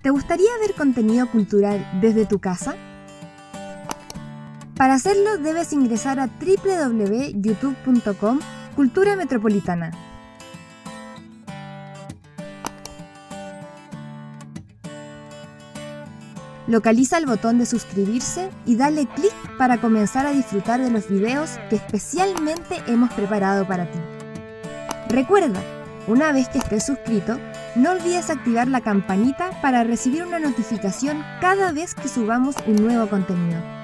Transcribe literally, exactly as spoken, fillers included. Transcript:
¿Te gustaría ver contenido cultural desde tu casa? Para hacerlo debes ingresar a doble u doble u doble u punto youtube punto com Cultura Metropolitana. Localiza el botón de suscribirse y dale clic para comenzar a disfrutar de los videos que especialmente hemos preparado para ti. Recuerda, una vez que estés suscrito, no olvides activar la campanita para recibir una notificación cada vez que subamos un nuevo contenido.